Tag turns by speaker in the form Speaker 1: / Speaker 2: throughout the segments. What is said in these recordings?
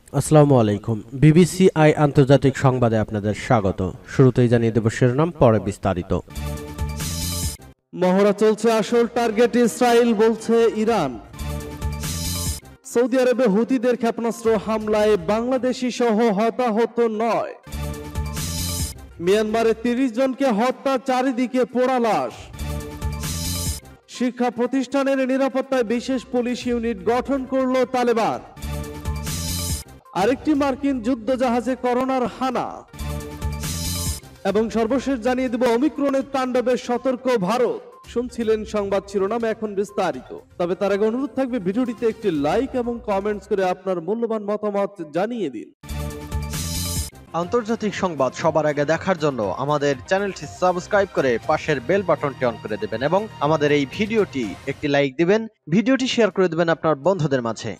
Speaker 1: আসসালামু আলাইকুম। বিবিসিআই আন্তর্জাতিক সংবাদে আপনাদের স্বাগত। শুরুতেই জানিয়ে দেব শিরোনাম, পরে বিস্তারিত।
Speaker 2: মহড়া চলছে, আসল টার্গেট ইসরায়েল, বলছে ইরান। সৌদি আরবে হুতিদের ক্ষেপণাস্ত্র হামলায় বাংলাদেশি সহ হতাহত 9। মিয়ানমারে 30 জনকে হত্যা, চারিদিকে পোড়া লাশ। শিক্ষা প্রতিষ্ঠানের নিরাপত্তায় বিশেষ পুলিশ ইউনিট গঠন করল তালেবান। আরেকটি মার্কিন যুদ্ধ জাহাজে করোনার হানা। এবং সর্বশেষ জানিয়ে দেব ওমিক্রনের তাণ্ডবে সতর্ক ভারত। শুনছিলেন সংবাদ শিরোনাম, এখন বিস্তারিত। তবে তার আগে অনুরোধ থাকবে ভিডিওটিতে একটি লাইক এবং কমেন্টস করে আপনার মূল্যবান মতামত জানিয়ে দিন।
Speaker 3: আন্তর্জাতিক সংবাদ সবার আগে দেখার জন্য আমাদের চ্যানেলটি সাবস্ক্রাইব করে পাশের বেল বাটনটি অন করে দেবেন এবং আমাদের এই ভিডিওটি একটি লাইক দিবেন, ভিডিওটি শেয়ার করে দেবেন আপনার বন্ধুদের মাঝে।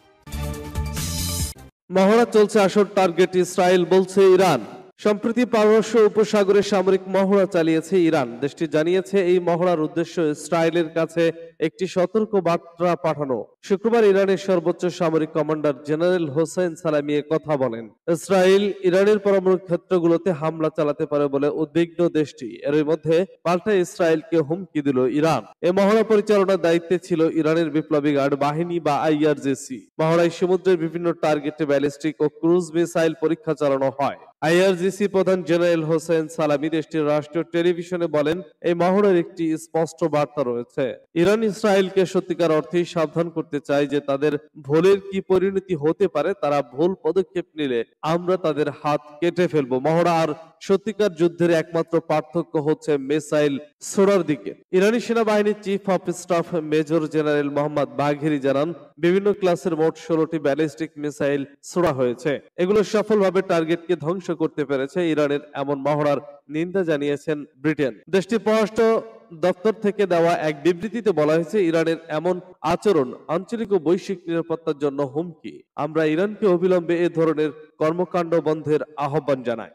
Speaker 2: মহড়া চলছে, আসল টার্গেট ইসরায়েল, বলছে ইরান। সম্প্রতি পারস্য উপসাগরে সামরিক মহড়া চালিয়েছে ইরান। দেশটি জানিয়েছে এই মহড়ার উদ্দেশ্য ইসরায়েলের কাছে একটি সতর্ক বার্তা পাঠানো। শুক্রবার ইরানের সর্বোচ্চ সামরিক কমান্ডার জেনারেল হোসেন সালামি কথা বলেন, ইসরায়েল ইরানের পরমাণু ক্ষেত্রগুলোতে হামলা চালাতে পারে বলে উদ্বিগ্ন দেশটি। এর মধ্যে পাল্টা ইসরায়েলকে হুমকি দিল ইরান। এ মহড়া পরিচালনার দায়িত্বে ছিল ইরানের বিপ্লবী গার্ড বাহিনী বা আইআরজিসি। মহড়ায় সমুদ্রের বিভিন্ন টার্গেটে ব্যালিস্টিক ও ক্রুজ মিসাইল পরীক্ষা চালানো হয়। আইআরজিসি প্রধান জেনারেল হোসেন সালামি দেশটির রাষ্ট্রীয় টেলিভিশনে বলেন, এই মহড়ার একটি স্পষ্ট বার্তা রয়েছে। ইরান ইসরায়েলকে সত্যিকার অর্থেই সাবধান করতে চায় যে তাদের ভুলের কি পরিণতি হতে পারে। তারা ভুল পদক্ষেপ নিলে আমরা তাদের হাত কেটে ফেলবো। মহড়া আর সত্যিকার যুদ্ধের একমাত্র পার্থক্য হচ্ছে মিসাইল ছোড়ার দিকে। ইরানি সেনাবাহিনীর chief of staff major general Mohammad Bagheri জানান, বিভিন্ন ক্লাসের মোট 16টি ব্যালিস্টিক মিসাইল ছোড়া হয়েছে। এগুলো সফলভাবে টার্গেটকে ধ্বংস করতে পেরেছে। ইরানের এমন মহড়ার নিন্দা জানিয়েছেন ব্রিটেন। দেশটির পররাষ্ট্র দপ্তর থেকে দেওয়া এক বিবৃতিতে বলা হয়েছে, ইরানের এমন আচরণ আঞ্চলিক ও বৈশ্বিক নিরাপত্তার জন্য হুমকি। আমরা ইরানকে অবিলম্বে এ ধরনের কর্মকাণ্ড বন্ধের আহ্বান জানাই।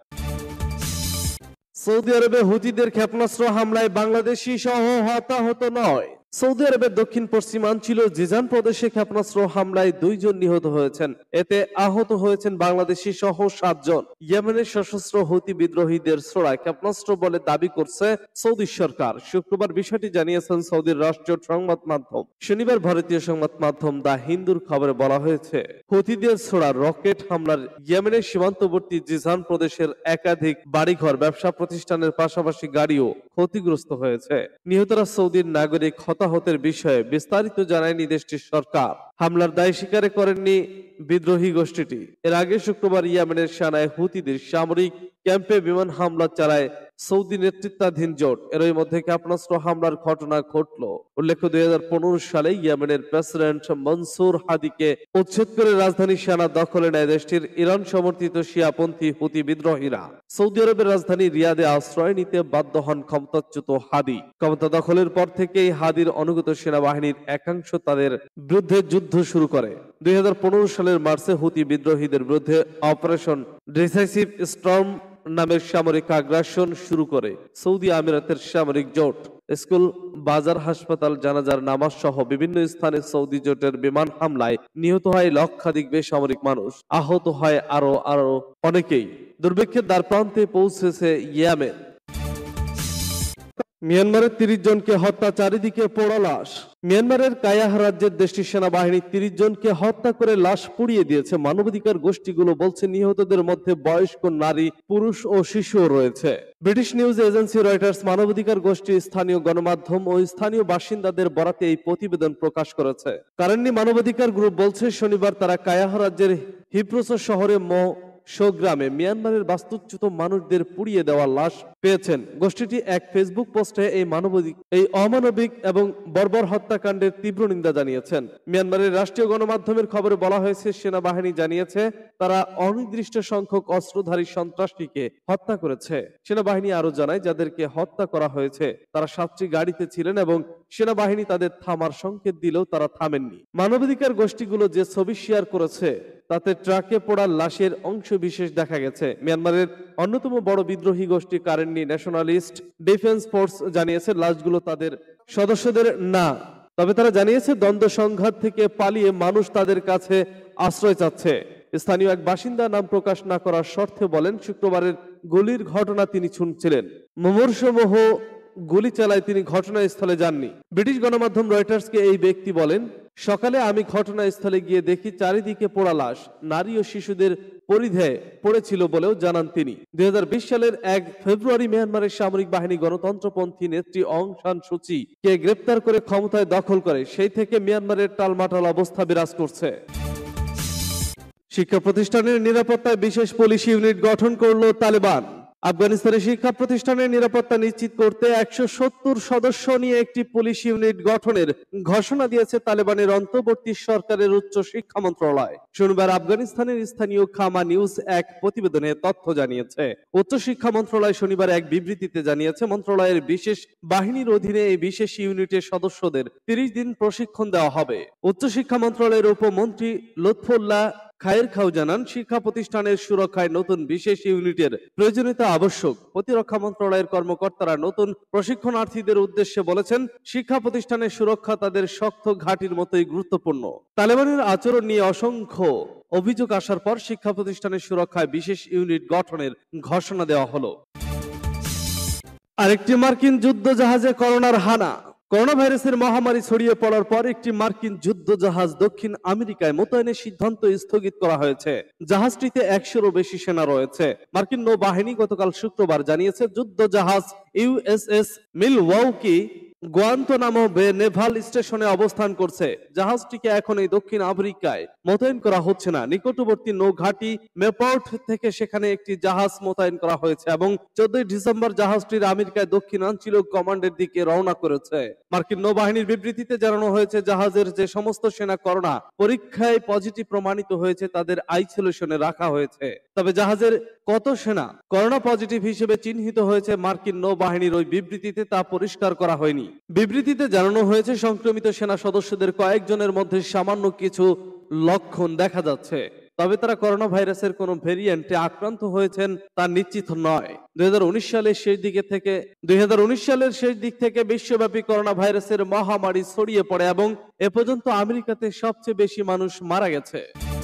Speaker 2: সৌদি আরবে হুতিদের ক্ষেপণাস্ত্র হামলায় বাংলাদেশি সহ হতাহত 9। সৌদি আরবের দক্ষিণ পশ্চিমাঞ্চল জিজান প্রদেশে ক্ষেপণাস্ত্র হামলায় 2 জন নিহত হয়েছেন। এতে আহত হয়েছেন বাংলাদেশি সহ 7 জন। ইয়েমেনের সশস্ত্র হুতি বিদ্রোহীদের ছোড়া ক্ষেপণাস্ত্র বলে দাবি করছে সৌদি সরকার। শুক্রবার বিষয়টি জানিয়েছেন সৌদির রাষ্ট্রীয় সংবাদ মাধ্যম। শনিবার ভারতীয় সংবাদ মাধ্যম দ্য হিন্দুর খবরে বলা হয়েছে, হুতিদের ছোড়া রকেট হামলার ইয়েমেনের সীমান্তবর্তী জিজান প্রদেশের একাধিক বাড়িঘর, ব্যবসা প্রতিষ্ঠানের পাশাপাশি গাড়িও ক্ষতিগ্রস্ত হয়েছে। নিহতরা সৌদির নাগরিক। হতাহতের বিষয়ে বিস্তারিত জানায়নি দেশটির সরকার। হামলার দায় স্বীকার করেননি বিদ্রোহী গোষ্ঠীটি। এর আগে শুক্রবার ইয়েমেনের সানায় হুতিদের সামরিক ক্যাম্পে বিমান হামলা চালায় সৌদি নেতৃত্বাধীন জোট। এরই মধ্যে ক্ষেপণাস্ত্র হামলার ঘটনা ঘটল। উল্লেখ্য, 2015 সালে ইয়েমেনের প্রেসিডেন্ট মনসুর হাদিকে উচ্ছেদ করে রাজধানী সানা দখলে নেয় দেশটির ইরান সমর্থিত শিয়াপন্থী হুতি বিদ্রোহীরা। সৌদি আরবের রাজধানী রিয়াদে আশ্রয় নিতে বাধ্য হন ক্ষমতাচ্যুত হাদি। ক্ষমতা দখলের পর থেকেই হাদির অনুগত সেনাবাহিনীর একাংশ তাদের বিরুদ্ধে যুদ্ধ শুরু করে। 2015 সালের মার্চে হুতি বিদ্রোহীদের বিরুদ্ধে অপারেশন ডিসাইসিভ স্টর্ম নামের সামরিক আগ্রাসন শুরু করে সৌদি আমিরাতের সামরিক জোট। স্কুল, বাজার, হাসপাতাল, জানাজার নামাজ সহ বিভিন্ন স্থানে সৌদি জোটের বিমান হামলায় নিহত হয় লক্ষাধিক বেসামরিক মানুষ। আহত হয় আরো অনেকেই। দুর্ভিক্ষের দ্বারপ্রান্তে পৌঁছেছে ইয়েমেন। মিয়ানমারের 30 জনকে হত্যা, চারিদিকে পোড়া লাশ। মিয়ানমারের কায়াহ রাজ্যের দেশটির সেনাবাহিনী 30 জনকে হত্যা করে লাশ পুড়িয়ে দিয়েছে। মানবাধিকার গোষ্ঠীগুলো বলছে, নিহতদের মধ্যে বয়স্ক, নারী, পুরুষ ও শিশুও রয়েছে। ব্রিটিশ নিউজ এজেন্সি রয়টার্স মানবাধিকার গোষ্ঠী, স্থানীয় গণমাধ্যম ও স্থানীয় বাসিন্দাদের বরাতে এই প্রতিবেদন প্রকাশ করেছে। কারেন্নি মানবাধিকার গ্রুপ বলছে, শনিবার তারা কায়াহ রাজ্যের হিপ্রোসো শহরে গ্রামে মিয়ানমারের বাস্তুচ্যুত মানুষদের পুড়িয়ে দেওয়া লাশ পেয়েছেন। গোষ্ঠীটি এক ফেসবুক পোস্টে এই অমানবিক এবং বর্বর হত্যাকাণ্ডের তীব্র নিন্দা জানিয়েছেন। মিয়ানমারের রাষ্ট্রীয় গণমাধ্যমের খবরে বলা হয়েছে, সেনাবাহিনী জানিয়েছে তারা অনির্দিষ্ট সংখ্যক অস্ত্রধারী সন্ত্রাসীকে হত্যা করেছে। সেনাবাহিনী আরো জানায়, যাদেরকে হত্যা করা হয়েছে তারা 7টি গাড়িতে ছিলেন এবং সেনাবাহিনী তাদের থামার সংকেত দিলেও তারা থামেননি। মানবাধিকার গোষ্ঠীগুলো যে ছবি শেয়ার করেছে তাতে ট্রাকে পোড়া লাশের অংশ বিশেষ দেখা গেছে। মিয়ানমারের অন্যতম বড় বিদ্রোহী গোষ্ঠী কারেন্নি ন্যাশনালিস্ট ডিফেন্স ফোর্স জানিয়েছে লাশগুলো তাদের সদস্যদের না। তবে তারা জানিয়েছে দ্বন্দ্ব সংঘাত থেকে পালিয়ে মানুষ তাদের কাছে আশ্রয় চাচ্ছে। স্থানীয় এক বাসিন্দা নাম প্রকাশ না করার শর্তে বলেন, শুক্রবারের গুলির ঘটনা তিনি শুনছিলেন। মুমূর্ষুমুহ গুলি চালায় তিনি ঘটনাস্থলে যাননি। ব্রিটিশ গণমাধ্যম রয়টার্সকে এই ব্যক্তি বলেন, সকালে আমি ঘটনাস্থলে গিয়ে দেখি চারিদিকে পোড়া লাশ, নারী ও শিশুদের পরিধেয় পড়েছিল বলেও জানান তিনি। 2020 সালের 1 ফেব্রুয়ারি মিয়ানমারের সামরিক বাহিনী গণতন্ত্রপন্থী নেত্রী অং সান সুচি কে গ্রেপ্তার করে ক্ষমতায় দখল করে। সেই থেকে মিয়ানমারের টালমাটাল অবস্থা বিরাজ করছে। শিক্ষা প্রতিষ্ঠানের নিরাপত্তায় বিশেষ পুলিশ ইউনিট গঠন করলো তালেবান। আফগানিস্তানের শিক্ষা প্রতিষ্ঠানের নিরাপত্তা নিশ্চিত করতে 170 সদস্য নিয়ে একটি পুলিশ ইউনিট গঠনের ঘোষণা দিয়েছে তালেবানের অন্তর্বর্তী সরকারের উচ্চ শিক্ষা মন্ত্রণালয়। শনিবার আফগানিস্তানের স্থানীয় খামা নিউজ এক প্রতিবেদনে তথ্য জানিয়েছে। উচ্চ শিক্ষা মন্ত্রণালয় শনিবার এক বিবৃতিতে জানিয়েছে, মন্ত্রণালয়ের বিশেষ বাহিনীর অধীনে এই বিশেষ ইউনিটের সদস্যদের 30 দিন প্রশিক্ষণ দেওয়া হবে। উচ্চ শিক্ষা মন্ত্রণালয়ের উপমন্ত্রী লুৎফুল্লাহ খায়ের খাও জানান, শিক্ষা প্রতিষ্ঠানের সুরক্ষায় নতুন বিশেষ ইউনিটের প্রয়োজনীয়তা আবশ্যক। প্রতিরক্ষা মন্ত্রণালয়ের কর্মকর্তারা নতুন প্রশিক্ষণার্থীদের উদ্দেশ্যে বলেছেন, শিক্ষা প্রতিষ্ঠানের সুরক্ষা তাদের শক্ত ঘাঁটির মতোই গুরুত্বপূর্ণ। তালেবানের আচরণ নিয়ে অসংখ্য অভিযোগ আসার পর শিক্ষা প্রতিষ্ঠানের সুরক্ষায় বিশেষ ইউনিট গঠনের ঘোষণা দেওয়া হলো। আরেকটি মার্কিন যুদ্ধ জাহাজে করোনার হানা। করোনা ভাইরাসের মহামারী ছড়িয়ে পড়ার পর একটি মার্কিন যুদ্ধ জাহাজ দক্ষিণ আমেরিকায় মোতায়েনের সিদ্ধান্ত স্থগিত করা হয়েছে। জাহাজটিতে 100-এরও বেশি সেনা রয়েছে। মার্কিন নৌবাহিনী গতকাল শুক্রবার জানিয়েছে, যুদ্ধ জাহাজ ইউএসএস মিলওয়াউকি গুয়ান্তনামো বে নেভাল স্টেশনে অবস্থান করছে। জাহাজটিকে এখন এই দক্ষিণ আফ্রিকায় মোতায়েন করা হচ্ছে না। নিকটবর্তী নৌঘাঁটি মেপোর্ট থেকে সেখানে একটি জাহাজ মোতায়েন করা হয়েছে এবং 14 ডিসেম্বর জাহাজটির আমেরিকায় দক্ষিণাঞ্চলীয় কমান্ডের দিকে রওনা করেছে। মার্কিন নৌবাহিনীর বিবৃতিতে জানানো হয়েছে, জাহাজের যে সমস্ত সেনা করোনা পরীক্ষায় পজিটিভ প্রমাণিত হয়েছে তাদের আইসোলেশনে রাখা হয়েছে। তবে জাহাজের কত সেনা করোনা পজিটিভ হিসেবে চিহ্নিত হয়েছে মার্কিন নৌবাহিনীর ওই বিবৃতিতে তা পরিষ্কার করা হয়নি। বিবৃতিতে জানানো হয়েছে, সংক্রমিত সেনা সদস্যদের কয়েকজনের মধ্যে সামান্য কিছু লক্ষণ দেখা যাচ্ছে, তবে তারা করোনা ভাইরাসের কোন ভেরিয়েন্টে আক্রান্ত হয়েছেন তা নিশ্চিত নয়। 2019 সালের শেষ দিক থেকে বিশ্বব্যাপী করোনা ভাইরাসের মহামারী ছড়িয়ে পড়ে এবং এ পর্যন্ত আমেরিকাতে সবচেয়ে বেশি মানুষ মারা গেছে।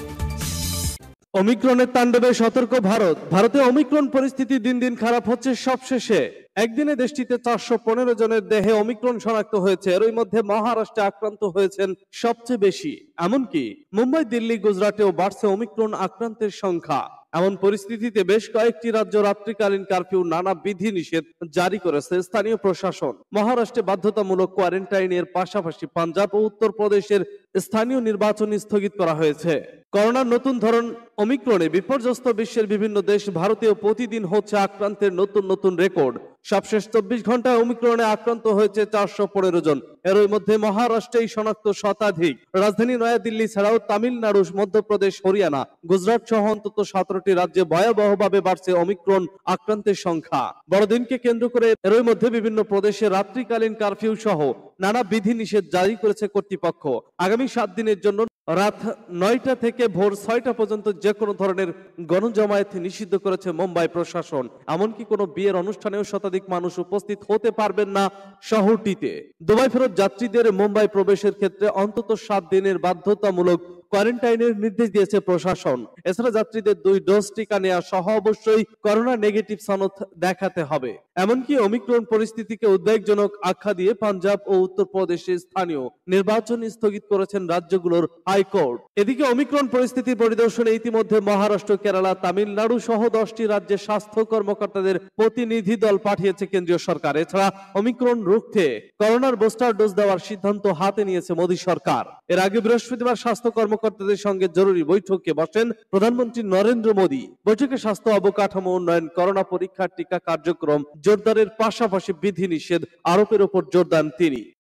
Speaker 2: ওমিক্রনের তাণ্ডবে সতর্ক ভারত। ভারতে ওমিক্রন পরিস্থিতি দিন দিন খারাপ হচ্ছে। সবশেষে একদিনে দেশটিতে 415 জনের দেহে ওমিক্রন শনাক্ত হয়েছে। এরই মধ্যে মহারাষ্ট্রে আক্রান্ত হয়েছেন সবচেয়ে বেশি। এমনকি মুম্বাই, দিল্লি, গুজরাটেও বাড়ছে ওমিক্রন আক্রান্তের সংখ্যা। এমন পরিস্থিতিতে বেশ কয়েকটি রাজ্য রাত্রিকালীন কারফিউ, নানা বিধিনিষেধ জারি করেছে স্থানীয় প্রশাসন। মহারাষ্ট্রে বাধ্যতামূলক কোয়ারেন্টাইনের পাশাপাশি পাঞ্জাব ও উত্তরপ্রদেশের স্থানীয় নির্বাচন স্থগিত করা হয়েছে। করোনার নতুন ধরন ওমিক্রনে বিপর্যস্ত বিশ্বের বিভিন্ন দেশ ভারতেও প্রতিদিন হচ্ছে আক্রান্তের নতুন নতুন রেকর্ড। সবশেষ 24 ঘন্টায় ওমিক্রনে আক্রান্ত হয়েছে 415 জন। এরই মধ্যে মহারাষ্ট্রেই শনাক্ত শতাধিক। রাজধানী নয়াদিল্লি ছাড়াও তামিলনাড়ু, মধ্যপ্রদেশ, হরিয়ানা, গুজরাট সহ অন্তত 17টি রাজ্যে ভয়াবহভাবে বাড়ছে ওমিক্রন আক্রান্তের সংখ্যা। বড়দিনকে কেন্দ্র করে এরই মধ্যে বিভিন্ন প্রদেশে রাত্রিকালীন কারফিউ সহ নানা বিধিনিষেধ জারি করেছে কর্তৃপক্ষ। আগামী 7 দিনের জন্য রাত 9টা থেকে ভোর 6টা পর্যন্ত যে কোনো ধরনের গণজমায়েত নিষিদ্ধ করেছে মুম্বাই প্রশাসন। এমনকি কোনো বিয়ের অনুষ্ঠানেও শতাধিক মানুষ উপস্থিত হতে পারবেন না শহরটিতে। দুবাই ফেরত যাত্রীদের মুম্বাই প্রবেশের ক্ষেত্রে অন্তত 7 দিনের বাধ্যতামূলক কোয়ারেন্টাইনের নির্দেশ দিয়েছে প্রশাসন। এছাড়া যাত্রীদের 2 ডোজ টিকা নেওয়া সহ অবশ্যই করোনা নেগেটিভ সনদ দেখাতে হবে। এমনকি ওমিক্রন পরিস্থিতিকে উদ্বেগজনক আখ্যা দিয়ে পাঞ্জাব ও উত্তরপ্রদেশে স্থানীয় নির্বাচন স্থগিত করেছেন রাজ্যগুলোর হাইকোর্ট। এদিকে ওমিক্রন পরিস্থিতি পরিদর্শনে ইতিমধ্যে মহারাষ্ট্র, কেরালা, তামিলনাড়ু সহ 10টি রাজ্যের স্বাস্থ্য কর্মকর্তাদের প্রতিনিধি দল পাঠিয়েছে কেন্দ্রীয় সরকার। এছাড়া ওমিক্রন রুখতে করোনার বুস্টার ডোজ দেওয়ার সিদ্ধান্ত হাতে নিয়েছে মোদী সরকার। এর আগে বৃহস্পতিবার স্বাস্থ্য কর্মকর্তাদের সঙ্গে জরুরি বৈঠকে বসেন প্রধানমন্ত্রী নরেন্দ্র মোদী। বৈঠকে স্বাস্থ্য অবকাঠামো উন্নয়ন, করোনা পরীক্ষা, টিকা কার্যক্রম জোরদারের পাশাপাশি বিধিনিষেধ আরোপের উপর জোর দেন তিনি।